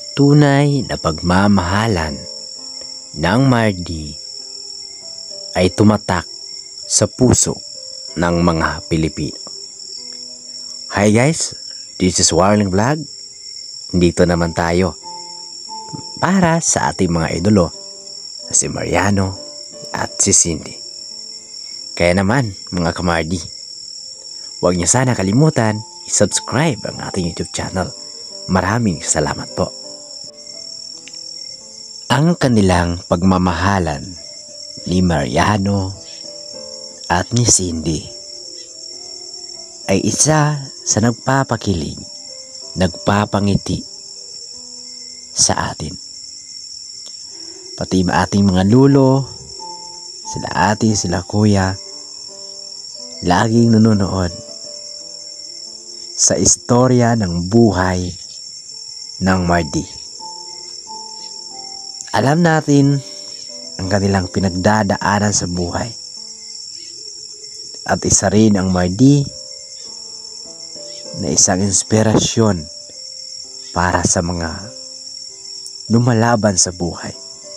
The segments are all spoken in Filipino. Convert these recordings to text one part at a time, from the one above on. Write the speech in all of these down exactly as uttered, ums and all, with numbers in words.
Tunay na pagmamahalan ng Mardi ay tumatak sa puso ng mga Pilipino. Hi guys, this is Warling Vlog. Dito naman tayo para sa ating mga idolo na si Mariano at si Cindy. Kaya naman mga kamardi, huwag niyo sana kalimutan i-subscribe ang ating YouTube channel. Maraming salamat po. Ang kanilang pagmamahalan ni Mariano at ni Cindy ay isa sa nagpapakilig, nagpapangiti sa atin. Pati ating mga lulo, sila ate, sila kuya, laging nanonood sa istorya ng buhay ng Mardi. Alam natin ang kanilang pinagdadaanan sa buhay. At isa rin ang Mardi na isang inspirasyon para sa mga lumalaban sa buhay.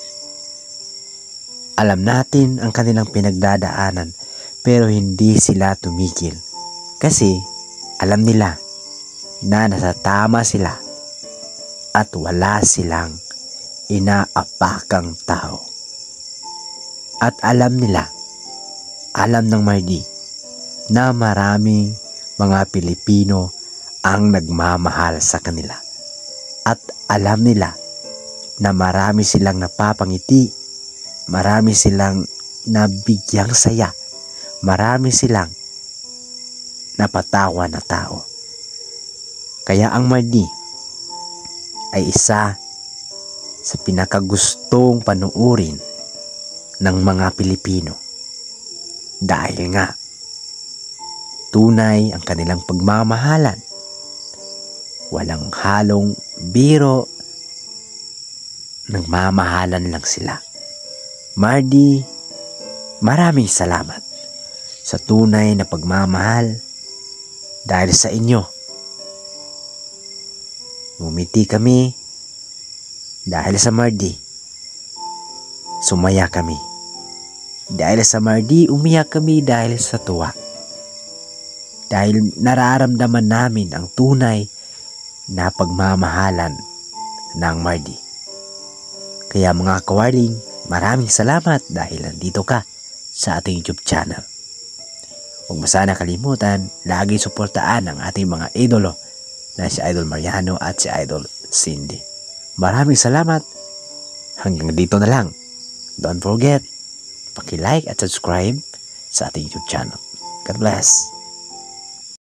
Alam natin ang kanilang pinagdadaanan pero hindi sila tumigil kasi alam nila na nasa tama sila at wala silang inaapakang tao. At alam nila, alam ng Mardi na maraming mga Pilipino ang nagmamahal sa kanila. At alam nila na marami silang napapangiti, marami silang nabigyang saya, marami silang napatawa na tao. Kaya ang Mardi ay isa sa pinakagustong panuurin ng mga Pilipino dahil nga tunay ang kanilang pagmamahalan. Walang halong biro, nagmamahalan lang sila. Mardi, maraming salamat sa tunay na pagmamahal dahil sa inyo. Ngumiti kami dahil sa Mardi. Sumaya kami dahil sa Mardi. Umiyak kami dahil sa tuwa. Dahil nararamdaman namin ang tunay na pagmamahalan ng Mardi. Kaya mga kawarling, maraming salamat dahil nandito ka sa ating YouTube channel. Huwag mo sana kalimutan, lagi suportaan ang ating mga idolo na si Idol Mariano at si Idol Cindy. Maraming salamat. Hanggang dito na lang. Don't forget, paki-like at subscribe sa ating YouTube channel. God bless.